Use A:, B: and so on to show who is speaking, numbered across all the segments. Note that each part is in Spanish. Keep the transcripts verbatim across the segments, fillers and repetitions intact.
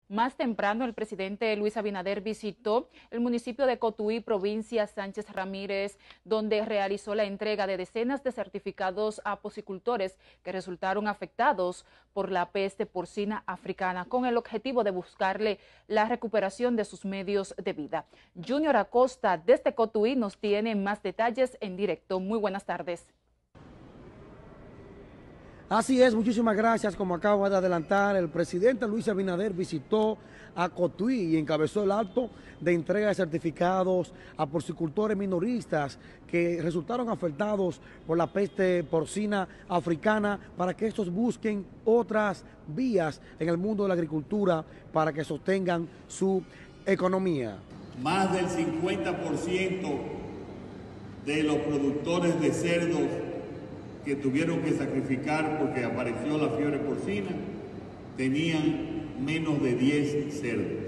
A: Más temprano, el presidente Luis Abinader visitó el municipio de Cotuí, provincia Sánchez Ramírez, donde realizó la entrega de decenas de certificados a porcicultores que resultaron afectados por la peste porcina africana, con el objetivo de buscarle la recuperación de sus medios de vida. Junior Acosta, desde Cotuí, nos tiene más detalles en directo. Muy buenas tardes.
B: Así es, muchísimas gracias. Como acaba de adelantar, el presidente Luis Abinader visitó a Cotuí y encabezó el acto de entrega de certificados a porcicultores minoristas que resultaron afectados por la peste porcina africana para que estos busquen otras vías en el mundo de la agricultura para que sostengan su economía.
C: Más del cincuenta por ciento de los productores de cerdos que tuvieron que sacrificar porque apareció la fiebre porcina, tenían menos de diez cerdos.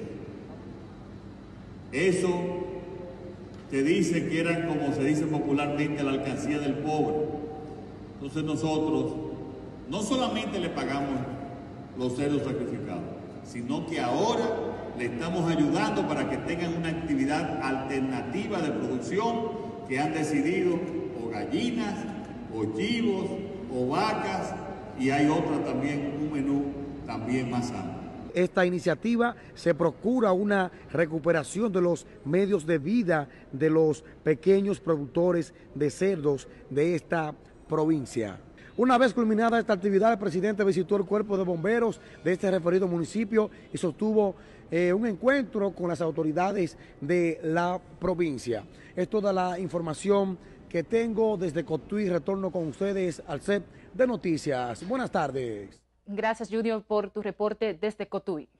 C: Eso te dice que eran, como se dice popularmente, la alcancía del pobre. Entonces nosotros no solamente le pagamos los cerdos sacrificados, sino que ahora le estamos ayudando para que tengan una actividad alternativa de producción que han decidido, o gallinas, o chivos, o vacas, y hay otra también, un menú también más amplio.
B: Esta iniciativa se procura una recuperación de los medios de vida de los pequeños productores de cerdos de esta provincia. Una vez culminada esta actividad, el presidente visitó el cuerpo de bomberos de este referido municipio y sostuvo eh, un encuentro con las autoridades de la provincia. Es toda la información que tengo desde Cotuí. Retorno con ustedes al set de noticias. Buenas tardes.
A: Gracias, Junior, por tu reporte desde Cotuí.